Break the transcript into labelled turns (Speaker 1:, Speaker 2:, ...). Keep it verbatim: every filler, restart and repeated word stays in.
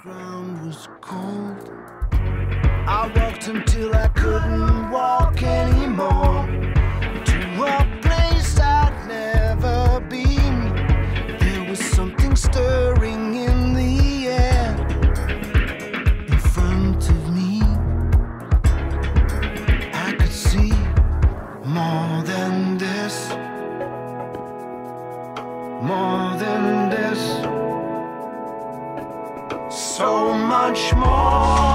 Speaker 1: ground was cold. I walked until I couldn't walk anymore, to a place I'd never been. There was something stirring in the air in front of me. I could see more than this, more than this, so much more.